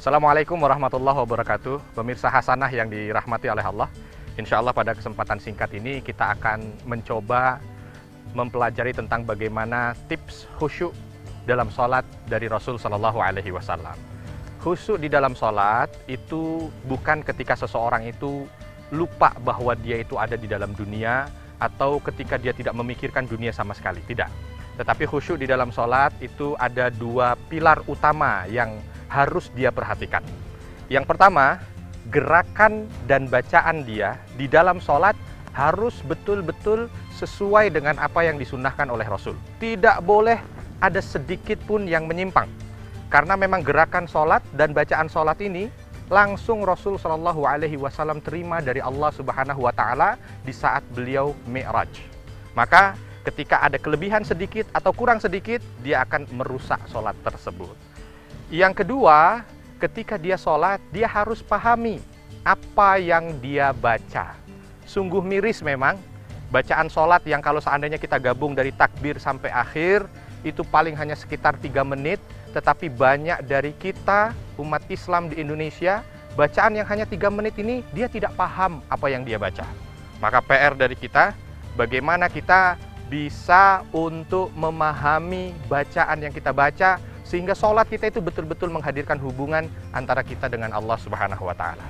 Assalamualaikum warahmatullahi wabarakatuh. Pemirsa Hasanah yang dirahmati oleh Allah. Insya Allah pada kesempatan singkat ini kita akan mencoba mempelajari tentang bagaimana tips khusyuk dalam sholat dari Rasul Shallallahu Alaihi Wasallam. Khusyuk di dalam sholat itu bukan ketika seseorang itu lupa bahwa dia itu ada di dalam dunia atau ketika dia tidak memikirkan dunia sama sekali, tidak. Tetapi khusyuk di dalam sholat itu ada dua pilar utama yang harus dia perhatikan. Yang pertama, gerakan dan bacaan dia di dalam sholat harus betul-betul sesuai dengan apa yang disunnahkan oleh Rasul. Tidak boleh ada sedikit pun yang menyimpang. Karena memang gerakan sholat dan bacaan sholat ini langsung Rasul Shallallahu Alaihi Wasallam terima dari Allah Subhanahu Wa Taala di saat beliau Mi'raj. Maka ketika ada kelebihan sedikit atau kurang sedikit, dia akan merusak sholat tersebut. Yang kedua, ketika dia sholat, dia harus pahami apa yang dia baca. Sungguh miris memang, bacaan sholat yang kalau seandainya kita gabung dari takbir sampai akhir, itu paling hanya sekitar 3 menit, tetapi banyak dari kita, umat Islam di Indonesia, bacaan yang hanya 3 menit ini, dia tidak paham apa yang dia baca. Maka PR dari kita, bagaimana kita bisa untuk memahami bacaan yang kita baca, sehingga sholat kita itu betul-betul menghadirkan hubungan antara kita dengan Allah Subhanahu wa Ta'ala.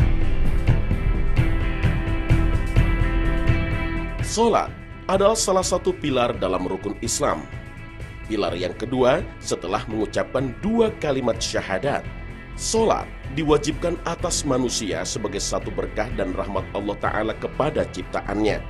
Sholat adalah salah satu pilar dalam rukun Islam. Pilar yang kedua setelah mengucapkan 2 kalimat syahadat. Sholat diwajibkan atas manusia sebagai satu berkah dan rahmat Allah Ta'ala kepada ciptaannya.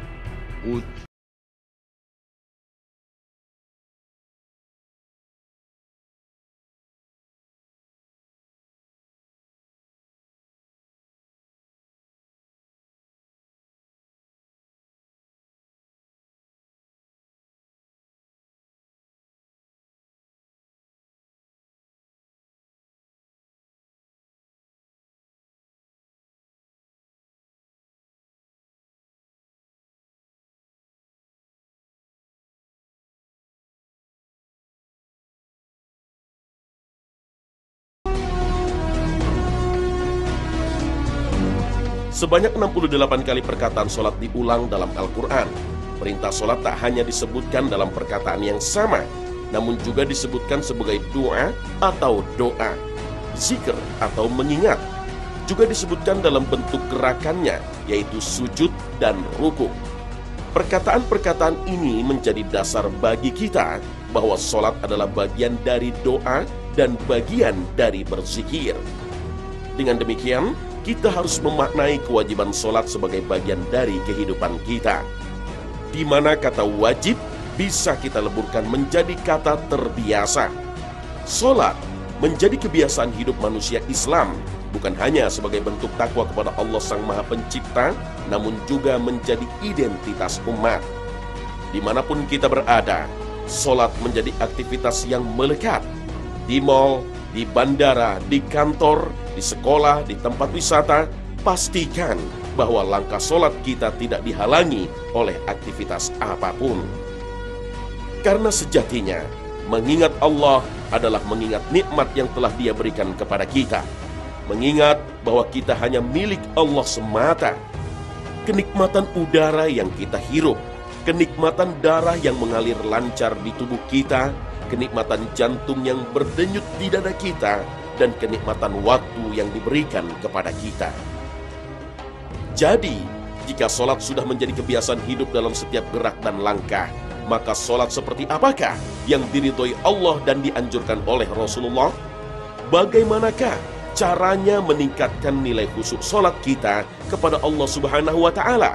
Sebanyak 68 kali perkataan sholat diulang dalam Al-Quran. Perintah sholat tak hanya disebutkan dalam perkataan yang sama, namun juga disebutkan sebagai doa atau doa, zikir atau mengingat. Juga disebutkan dalam bentuk gerakannya, yaitu sujud dan ruku. Perkataan-perkataan ini menjadi dasar bagi kita bahwa sholat adalah bagian dari doa dan bagian dari berzikir. Dengan demikian, kita harus memaknai kewajiban sholat sebagai bagian dari kehidupan kita, di mana kata wajib bisa kita leburkan menjadi kata terbiasa. Sholat menjadi kebiasaan hidup manusia Islam, bukan hanya sebagai bentuk takwa kepada Allah Sang Maha Pencipta, namun juga menjadi identitas umat. Dimanapun kita berada, sholat menjadi aktivitas yang melekat. Di mal, di bandara, di kantor, di sekolah, di tempat wisata, pastikan bahwa langkah sholat kita tidak dihalangi oleh aktivitas apapun. Karena sejatinya, mengingat Allah adalah mengingat nikmat yang telah Dia berikan kepada kita. Mengingat bahwa kita hanya milik Allah semata. Kenikmatan udara yang kita hirup, kenikmatan darah yang mengalir lancar di tubuh kita, kenikmatan jantung yang berdenyut di dada kita, dan kenikmatan waktu yang diberikan kepada kita. Jadi, jika sholat sudah menjadi kebiasaan hidup dalam setiap gerak dan langkah, maka sholat seperti apakah yang diridhoi Allah dan dianjurkan oleh Rasulullah? Bagaimanakah caranya meningkatkan nilai khusyuk sholat kita kepada Allah Subhanahu wa Ta'ala?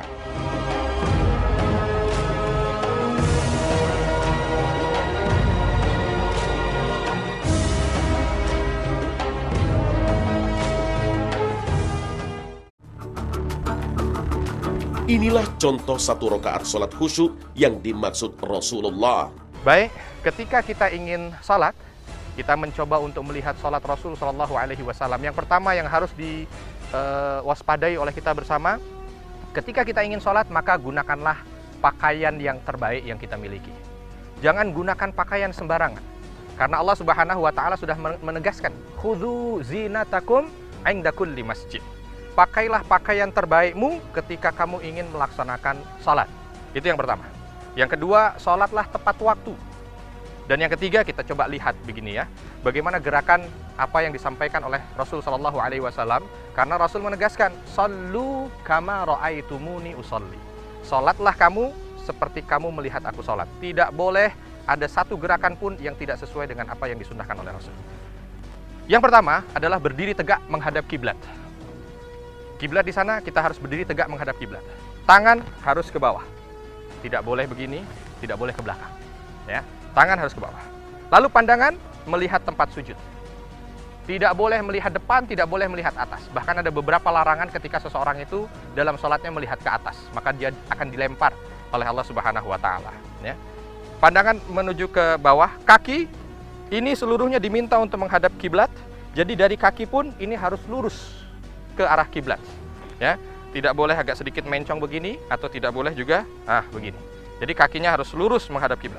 Inilah contoh 1 rakaat sholat khusyuk yang dimaksud Rasulullah. Baik, ketika kita ingin sholat, kita mencoba untuk melihat sholat Rasul Shallallahu Alaihi Wasallam. Yang pertama yang harus diwaspadai oleh kita bersama, ketika kita ingin sholat, maka gunakanlah pakaian yang terbaik yang kita miliki. Jangan gunakan pakaian sembarangan. Karena Allah Subhanahu wa taala sudah menegaskan, khudzu zinatakum 'inda kulli masjid. Pakailah pakaian terbaikmu ketika kamu ingin melaksanakan salat. Itu yang pertama. Yang kedua, salatlah tepat waktu. Dan yang ketiga, kita coba lihat begini ya, bagaimana gerakan apa yang disampaikan oleh Rasul Shallallahu Alaihi Wasallam. Karena Rasul menegaskan, sallu kama ra'aitumuni usolli. Salatlah kamu seperti kamu melihat aku salat. Tidak boleh ada satu gerakan pun yang tidak sesuai dengan apa yang disunnahkan oleh Rasul. Yang pertama adalah berdiri tegak menghadap kiblat. Kiblat di sana kita harus berdiri tegak menghadap kiblat. Tangan harus ke bawah. Tidak boleh begini, tidak boleh ke belakang. Ya, tangan harus ke bawah. Lalu pandangan melihat tempat sujud. Tidak boleh melihat depan, tidak boleh melihat atas. Bahkan ada beberapa larangan ketika seseorang itu dalam sholatnya melihat ke atas, maka dia akan dilempar oleh Allah Subhanahu wa taala, ya. Pandangan menuju ke bawah, kaki ini seluruhnya diminta untuk menghadap kiblat. Jadi dari kaki pun ini harus lurus ke arah kiblat, ya. Tidak boleh agak sedikit mencong begini atau tidak boleh juga begini. Jadi kakinya harus lurus menghadap kiblat.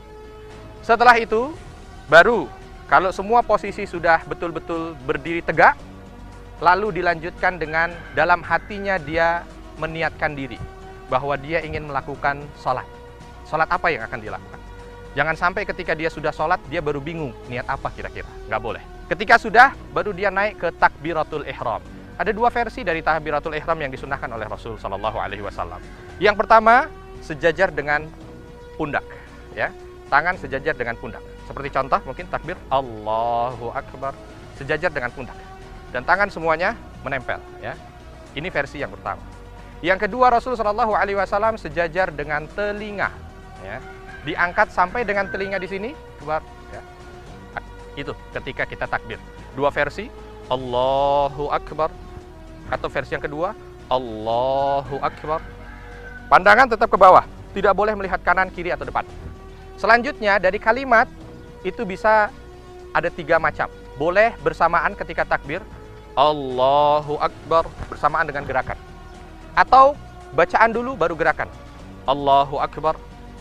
Setelah itu baru kalau semua posisi sudah betul-betul berdiri tegak, lalu dilanjutkan dengan dalam hatinya dia meniatkan diri bahwa dia ingin melakukan sholat. Sholat apa yang akan dilakukan? Jangan sampai ketika dia sudah sholat, dia baru bingung niat apa kira-kira. Nggak boleh. Ketika sudah, baru dia naik ke takbiratul ihram. Ada dua versi dari takbiratul ihram yang disunnahkan oleh Rasul Shallallahu Alaihi Wasallam. Yang pertama, sejajar dengan pundak, ya, tangan sejajar dengan pundak. Seperti contoh mungkin takbir Allahu Akbar, sejajar dengan pundak, dan tangan semuanya menempel, ya. Ini versi yang pertama. Yang kedua, Rasul Shallallahu Alaihi Wasallam sejajar dengan telinga, ya, diangkat sampai dengan telinga di sini, keluar, ya. Itu ketika kita takbir. Dua versi, Allahu Akbar, atau versi yang kedua, Allahu Akbar. Pandangan tetap ke bawah, tidak boleh melihat kanan, kiri, atau depan. Selanjutnya dari kalimat itu bisa ada 3 macam. Boleh bersamaan ketika takbir, Allahu Akbar, bersamaan dengan gerakan. Atau bacaan dulu baru gerakan, Allahu Akbar.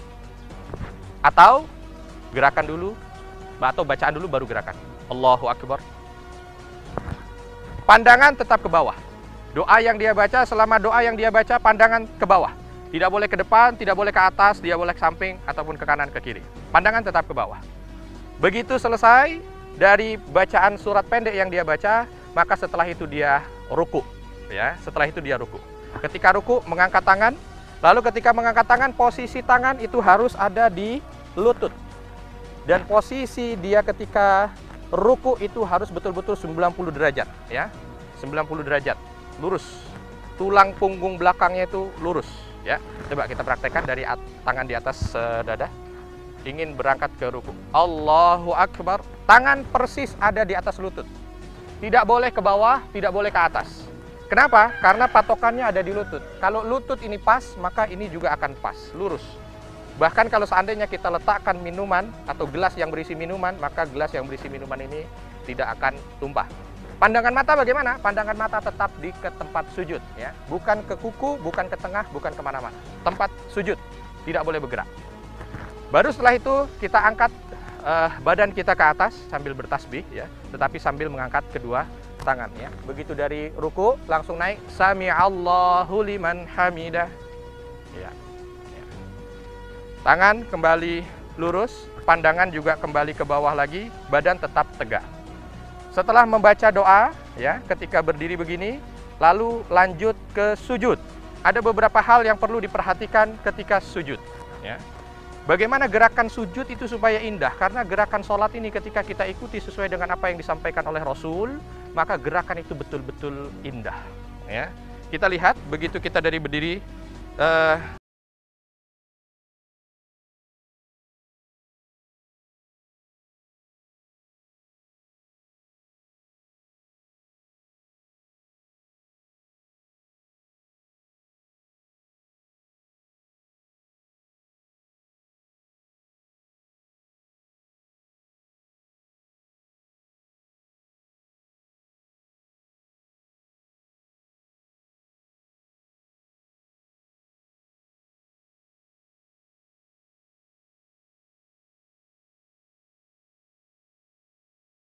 Atau gerakan dulu, atau bacaan dulu baru gerakan, Allahu Akbar. Pandangan tetap ke bawah. Doa yang dia baca, selama doa yang dia baca, pandangan ke bawah. Tidak boleh ke depan, tidak boleh ke atas, tidak boleh ke samping, ataupun ke kanan, ke kiri. Pandangan tetap ke bawah. Begitu selesai dari bacaan surat pendek yang dia baca, maka setelah itu dia ruku, ya. Setelah itu dia ruku. Ketika ruku, mengangkat tangan. Lalu ketika mengangkat tangan, posisi tangan itu harus ada di lutut. Dan posisi dia ketika ruku itu harus betul-betul 90 derajat, ya. 90 derajat, lurus. Tulang punggung belakangnya itu lurus, ya. Coba kita praktekkan dari tangan di atas dada. Ingin berangkat ke ruku, Allahu Akbar, tangan persis ada di atas lutut. Tidak boleh ke bawah, tidak boleh ke atas. Kenapa? Karena patokannya ada di lutut. Kalau lutut ini pas, maka ini juga akan pas, lurus. Bahkan kalau seandainya kita letakkan minuman atau gelas yang berisi minuman, maka gelas yang berisi minuman ini tidak akan tumpah. Pandangan mata bagaimana? Pandangan mata tetap ke tempat sujud, ya. Bukan ke kuku, bukan ke tengah, bukan kemana-mana. Tempat sujud, tidak boleh bergerak. Baru setelah itu kita angkat badan kita ke atas sambil bertasbih, ya, tetapi sambil mengangkat kedua tangan, ya. Begitu dari ruku langsung naik, Sami'allahu liman hamidah, ya. Tangan kembali lurus, pandangan juga kembali ke bawah lagi, badan tetap tegak. Setelah membaca doa, ya, ketika berdiri begini, lalu lanjut ke sujud. Ada beberapa hal yang perlu diperhatikan ketika sujud, ya. Bagaimana gerakan sujud itu supaya indah? Karena gerakan sholat ini ketika kita ikuti sesuai dengan apa yang disampaikan oleh Rasul, maka gerakan itu betul-betul indah, ya. Kita lihat begitu kita dari berdiri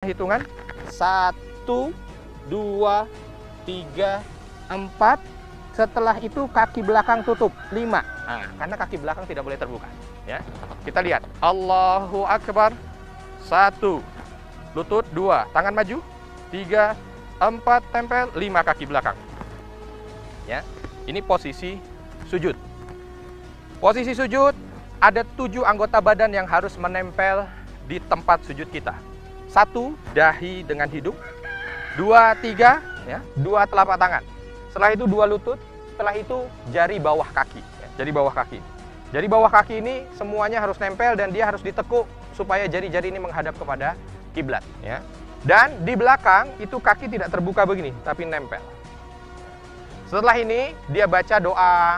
hitungan 1, 2, 3, 4. Setelah itu kaki belakang tutup 5. Nah, karena kaki belakang tidak boleh terbuka. Ya, kita lihat. Allahu Akbar. 1, lutut 2, tangan maju. 3, 4, tempel. 5 kaki belakang. Ya, ini posisi sujud. Posisi sujud ada 7 anggota badan yang harus menempel di tempat sujud kita. 1, dahi dengan hidung. 2, 3, ya, 2 telapak tangan. Setelah itu 2 lutut. Setelah itu jari bawah kaki. Ya, jari bawah kaki. Jari bawah kaki ini semuanya harus nempel dan dia harus ditekuk supaya jari-jari ini menghadap kepada kiblat. Ya. Dan di belakang itu kaki tidak terbuka begini, tapi nempel. Setelah ini dia baca doa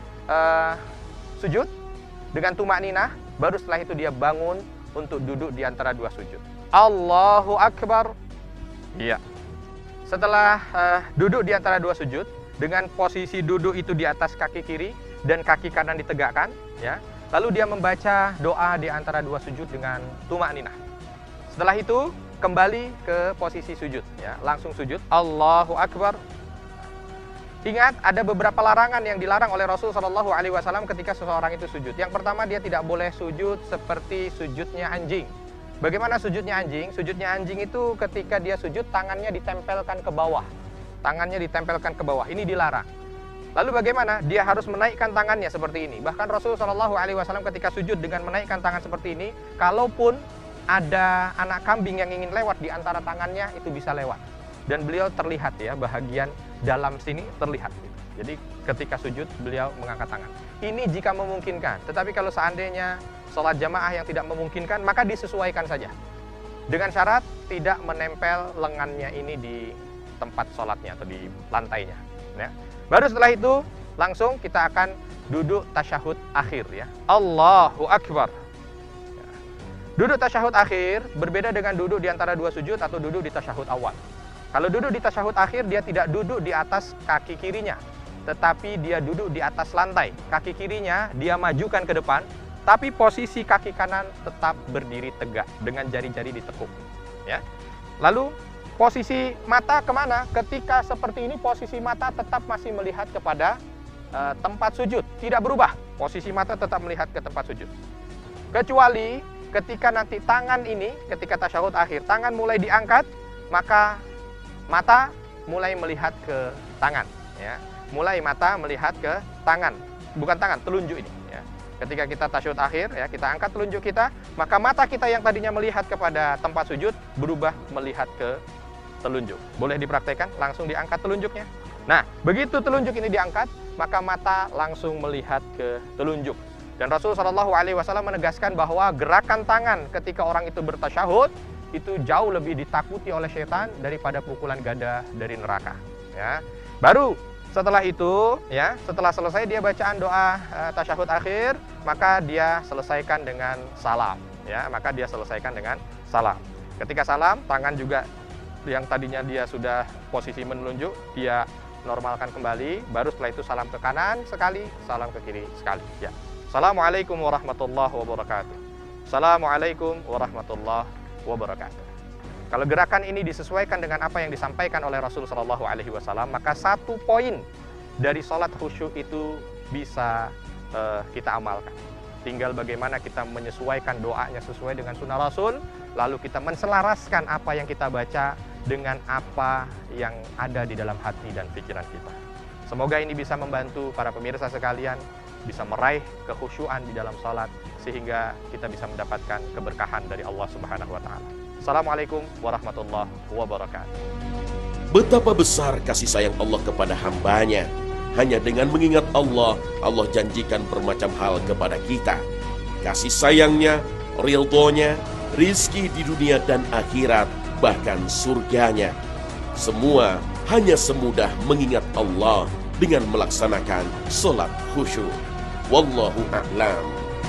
sujud dengan tumak ninah. Baru setelah itu dia bangun untuk duduk di antara 2 sujud. Allahu Akbar. Iya. Setelah duduk di antara 2 sujud, dengan posisi duduk itu di atas kaki kiri dan kaki kanan ditegakkan, ya. Lalu dia membaca doa di antara 2 sujud dengan tumak ninah. Setelah itu kembali ke posisi sujud, ya. Langsung sujud. Allahu Akbar. Ingat, ada beberapa larangan yang dilarang oleh Rasul SAW ketika seseorang itu sujud. Yang pertama, dia tidak boleh sujud seperti sujudnya anjing. Bagaimana sujudnya anjing? Sujudnya anjing itu ketika dia sujud, tangannya ditempelkan ke bawah. Tangannya ditempelkan ke bawah. Ini dilarang. Lalu bagaimana? Dia harus menaikkan tangannya seperti ini. Bahkan Rasulullah SAW ketika sujud dengan menaikkan tangan seperti ini, kalaupun ada anak kambing yang ingin lewat di antara tangannya, itu bisa lewat. Dan beliau terlihat, ya, bahagian dalam sini terlihat. Jadi ketika sujud, beliau mengangkat tangan. Ini jika memungkinkan. Tetapi kalau seandainya sholat jamaah yang tidak memungkinkan, maka disesuaikan saja. Dengan syarat tidak menempel lengannya ini di tempat sholatnya atau di lantainya. Ya. Baru setelah itu, langsung kita akan duduk tasyahud akhir. Ya. Allahu Akbar. Ya. Duduk tasyahud akhir berbeda dengan duduk di antara 2 sujud atau duduk di tasyahud awal. Kalau duduk di tasyahud akhir, dia tidak duduk di atas kaki kirinya, tetapi dia duduk di atas lantai. Kaki kirinya dia majukan ke depan, tapi posisi kaki kanan tetap berdiri tegak dengan jari-jari ditekuk. Ya. Lalu posisi mata kemana? Ketika seperti ini, posisi mata tetap masih melihat kepada tempat sujud, tidak berubah. Posisi mata tetap melihat ke tempat sujud. Kecuali ketika nanti tangan ini, ketika tasyahud akhir, tangan mulai diangkat, maka mata mulai melihat ke tangan. Ya. Mulai mata melihat ke tangan, bukan tangan, telunjuk ini. Ya. Ketika kita tasyahud akhir, ya, kita angkat telunjuk kita, maka mata kita yang tadinya melihat kepada tempat sujud berubah melihat ke telunjuk. Boleh dipraktekkan, langsung diangkat telunjuknya. Nah, begitu telunjuk ini diangkat, maka mata langsung melihat ke telunjuk. Dan Rasulullah SAW menegaskan bahwa gerakan tangan ketika orang itu bertasyahud itu jauh lebih ditakuti oleh setan daripada pukulan gada dari neraka. Ya. Baru setelah itu, ya, setelah selesai dia bacaan doa tasyahud akhir, maka dia selesaikan dengan salam. Ya, maka dia selesaikan dengan salam. Ketika salam, tangan juga yang tadinya dia sudah posisi menunjuk, dia normalkan kembali. Baru setelah itu salam ke kanan sekali, salam ke kiri sekali. Ya. Assalamualaikum warahmatullahi wabarakatuh. Assalamualaikum warahmatullahi wabarakatuh. Kalau gerakan ini disesuaikan dengan apa yang disampaikan oleh Rasul SAW, maka 1 poin dari sholat khusyuk itu bisa kita amalkan. Tinggal bagaimana kita menyesuaikan doanya sesuai dengan sunnah Rasul, lalu kita menselaraskan apa yang kita baca dengan apa yang ada di dalam hati dan pikiran kita. Semoga ini bisa membantu para pemirsa sekalian bisa meraih kekhusyuan di dalam sholat, sehingga kita bisa mendapatkan keberkahan dari Allah Subhanahu wa Ta'ala. Assalamualaikum warahmatullahi wabarakatuh. Betapa besar kasih sayang Allah kepada hambanya. Hanya dengan mengingat Allah, Allah janjikan bermacam hal kepada kita. Kasih sayangnya, ridhonya, rizki di dunia dan akhirat, bahkan surganya. Semua hanya semudah mengingat Allah dengan melaksanakan sholat khusyuk. Wallahu a'lam.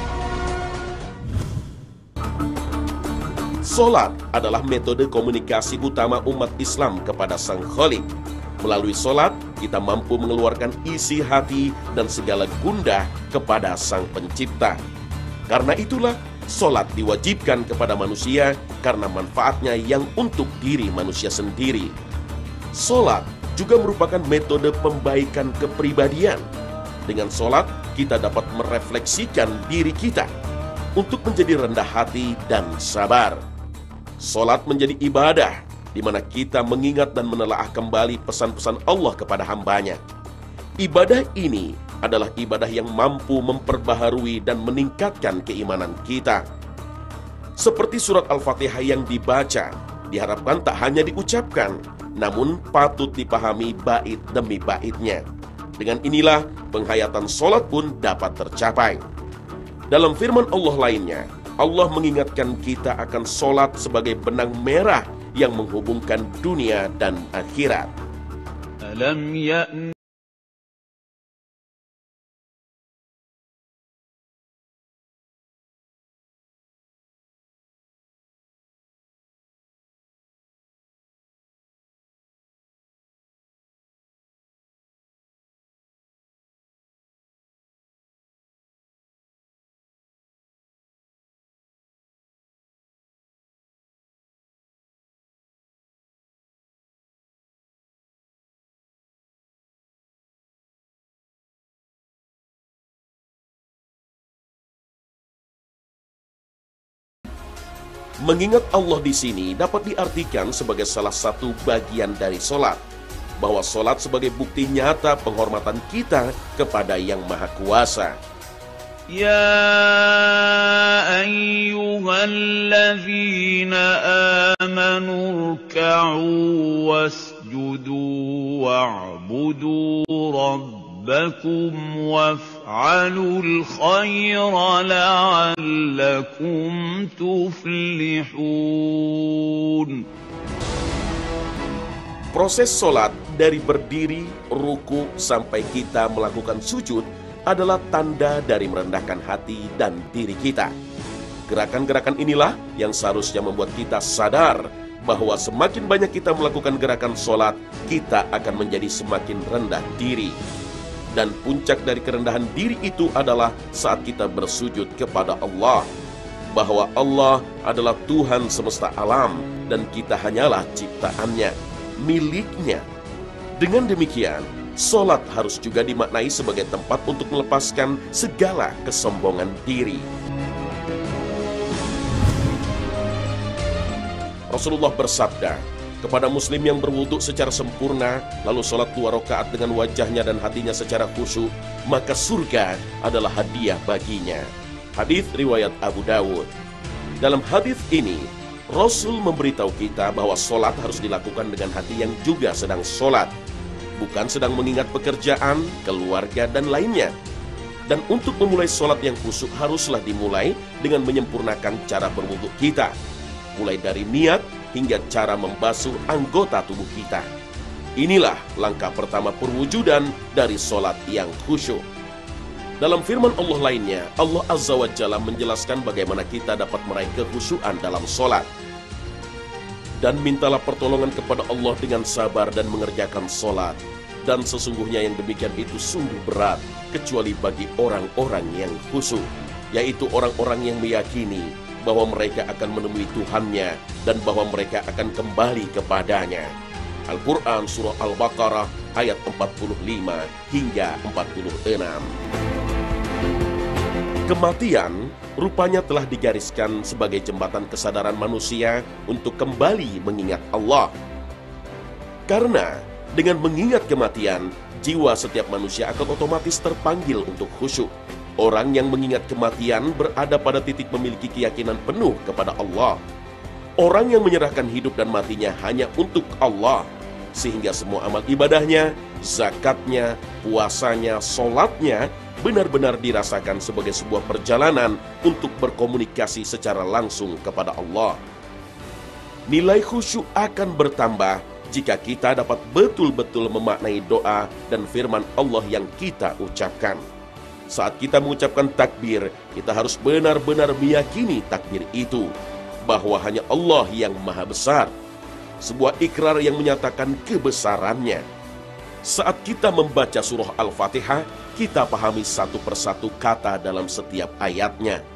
Sholat adalah metode komunikasi utama umat Islam kepada Sang Khalik. Melalui sholat, kita mampu mengeluarkan isi hati dan segala gundah kepada Sang Pencipta. Karena itulah, Solat diwajibkan kepada manusia karena manfaatnya yang untuk diri manusia sendiri. Solat juga merupakan metode pembaikan kepribadian. Dengan solat, kita dapat merefleksikan diri kita untuk menjadi rendah hati dan sabar. Solat menjadi ibadah, di mana kita mengingat dan menelaah kembali pesan-pesan Allah kepada hambanya. Ibadah ini adalah ibadah yang mampu memperbaharui dan meningkatkan keimanan kita. Seperti surat Al-Fatihah yang dibaca, diharapkan tak hanya diucapkan, namun patut dipahami bait demi baitnya. Dengan inilah penghayatan solat pun dapat tercapai. Dalam firman Allah lainnya, Allah mengingatkan kita akan solat sebagai benang merah yang menghubungkan dunia dan akhirat. Alam ya'ni Mengingat Allah di sini dapat diartikan sebagai salah satu bagian dari solat, bahwa solat sebagai bukti nyata penghormatan kita kepada Yang Maha Kuasa. يا أيها الذين آمنوا اركعوا واسجدوا واعبدوا ربكم وافعلوا الخير لعلكم تفلحون. Proses solat dari berdiri, ruku, sampai kita melakukan sujud adalah tanda dari merendahkan hati dan diri kita. Gerakan-gerakan inilah yang seharusnya membuat kita sadar bahwa semakin banyak kita melakukan gerakan solat, kita akan menjadi semakin rendah diri. Dan puncak dari kerendahan diri itu adalah saat kita bersujud kepada Allah, bahwa Allah adalah Tuhan semesta alam dan kita hanyalah ciptaannya, miliknya. Dengan demikian, solat harus juga dimaknai sebagai tempat untuk melepaskan segala kesombongan diri. Rasulullah bersabda, kepada muslim yang berwudu secara sempurna, lalu sholat 2 rakaat dengan wajahnya dan hatinya secara khusyuk, maka surga adalah hadiah baginya. Hadis riwayat Abu Dawud. Dalam hadis ini, Rasul memberitahu kita bahwa sholat harus dilakukan dengan hati yang juga sedang sholat, bukan sedang mengingat pekerjaan, keluarga, dan lainnya. Dan untuk memulai sholat yang khusyuk haruslah dimulai dengan menyempurnakan cara berwudu kita, mulai dari niat hingga cara membasuh anggota tubuh kita. Inilah langkah pertama perwujudan dari sholat yang khusyuk. Dalam firman Allah lainnya, Allah Azza wa Jalla menjelaskan bagaimana kita dapat meraih kekhusyuan dalam sholat. Dan mintalah pertolongan kepada Allah dengan sabar dan mengerjakan sholat. Dan sesungguhnya yang demikian itu sungguh berat, kecuali bagi orang-orang yang khusyuk, yaitu orang-orang yang meyakini bahwa mereka akan menemui Tuhannya dan bahwa mereka akan kembali kepadanya. Al-Quran Surah Al-Baqarah ayat 45 hingga 46. Kematian rupanya telah digariskan sebagai jembatan kesadaran manusia untuk kembali mengingat Allah. Karena dengan mengingat kematian, jiwa setiap manusia akan otomatis terpanggil untuk khusyuk. Orang yang mengingat kematian berada pada titik memiliki keyakinan penuh kepada Allah. Orang yang menyerahkan hidup dan matinya hanya untuk Allah, sehingga semua amal ibadahnya, zakatnya, puasanya, sholatnya benar-benar dirasakan sebagai sebuah perjalanan untuk berkomunikasi secara langsung kepada Allah. Nilai khusyuk akan bertambah jika kita dapat betul-betul memaknai doa dan firman Allah yang kita ucapkan. Saat kita mengucapkan takbir, kita harus benar-benar meyakini takbir itu, bahwa hanya Allah yang maha besar. Sebuah ikrar yang menyatakan kebesarannya. Saat kita membaca surah Al-Fatihah, kita pahami satu persatu kata dalam setiap ayatnya.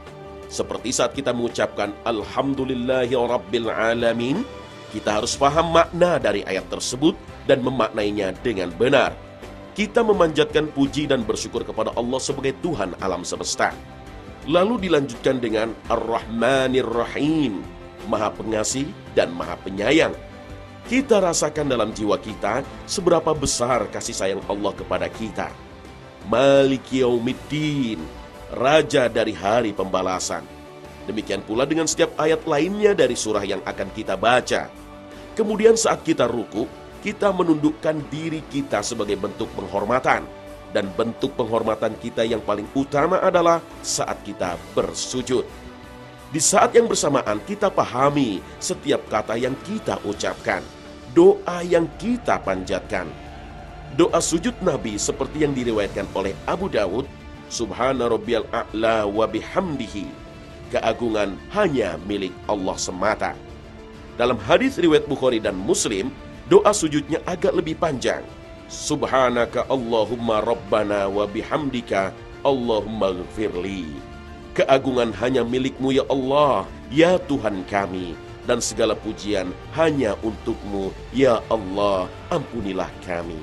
Seperti saat kita mengucapkan Alhamdulillahirrabbilalamin, kita harus paham makna dari ayat tersebut dan memaknainya dengan benar. Kita memanjatkan puji dan bersyukur kepada Allah sebagai Tuhan alam semesta. Lalu dilanjutkan dengan Ar-Rahmanir-Rahim, Maha Pengasih dan Maha Penyayang. Kita rasakan dalam jiwa kita seberapa besar kasih sayang Allah kepada kita. Maliki Yaumiddin, Raja dari hari pembalasan. Demikian pula dengan setiap ayat lainnya dari surah yang akan kita baca. Kemudian saat kita ruku, kita menundukkan diri kita sebagai bentuk penghormatan. Dan bentuk penghormatan kita yang paling utama adalah saat kita bersujud. Di saat yang bersamaan kita pahami setiap kata yang kita ucapkan, doa yang kita panjatkan. Doa sujud Nabi seperti yang diriwayatkan oleh Abu Dawud, Subhana rabbiyal a'la wa bihamdihi. Keagungan hanya milik Allah semata. Dalam hadis riwayat Bukhari dan Muslim, doa sujudnya agak lebih panjang. Subhanaka Allahumma rabbana wa bihamdika Allahumma ghfirli. Keagungan hanya milik-Mu ya Allah, ya Tuhan kami, dan segala pujian hanya untuk-Mu ya Allah, ampunilah kami.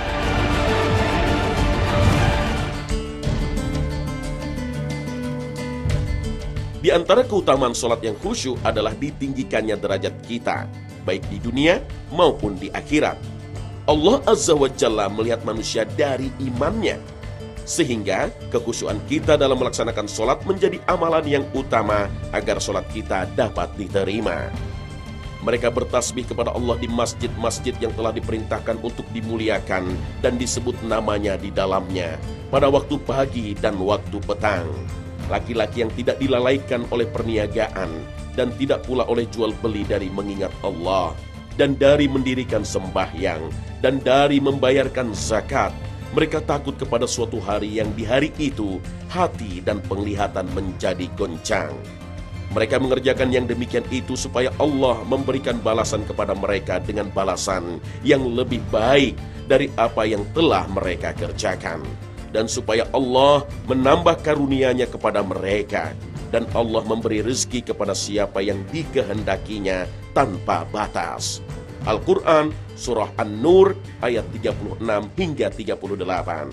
Di antara keutamaan sholat yang khusyuk adalah ditinggikannya derajat kita, baik di dunia maupun di akhirat. Allah Azza wa Jalla melihat manusia dari imannya, sehingga kekhusyuan kita dalam melaksanakan sholat menjadi amalan yang utama agar sholat kita dapat diterima. Mereka bertasbih kepada Allah di masjid-masjid yang telah diperintahkan untuk dimuliakan dan disebut namanya di dalamnya pada waktu pagi dan waktu petang. Laki-laki yang tidak dilalaikan oleh perniagaan dan tidak pula oleh jual beli dari mengingat Allah, dan dari mendirikan sembahyang, dan dari membayarkan zakat. Mereka takut kepada suatu hari yang di hari itu hati dan penglihatan menjadi goncang. Mereka mengerjakan yang demikian itu supaya Allah memberikan balasan kepada mereka dengan balasan yang lebih baik dari apa yang telah mereka kerjakan. Dan supaya Allah menambah karunia-Nya kepada mereka, dan Allah memberi rezeki kepada siapa yang dikehendakinya tanpa batas. Al-Quran Surah An-Nur ayat 36 hingga 38.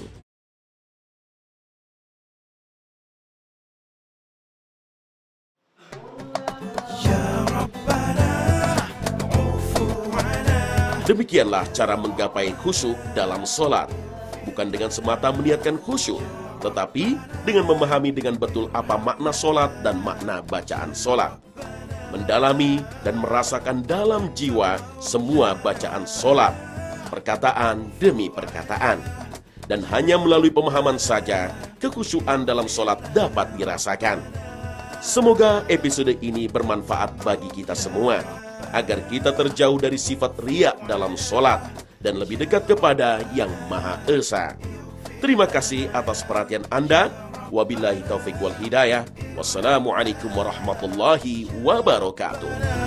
Demikianlah cara menggapai khusyuk dalam sholat. Bukan dengan semata meniatkan khusyuk, tetapi dengan memahami dengan betul apa makna sholat dan makna bacaan sholat. Mendalami dan merasakan dalam jiwa semua bacaan sholat, perkataan demi perkataan. Dan hanya melalui pemahaman saja, kekhusyuan dalam sholat dapat dirasakan. Semoga episode ini bermanfaat bagi kita semua, agar kita terjauh dari sifat riya dalam sholat, dan lebih dekat kepada Yang Maha Esa. Terima kasih atas perhatian Anda. Wabillahi taufiq wal hidayah. Wassalamualaikum warahmatullahi wabarakatuh.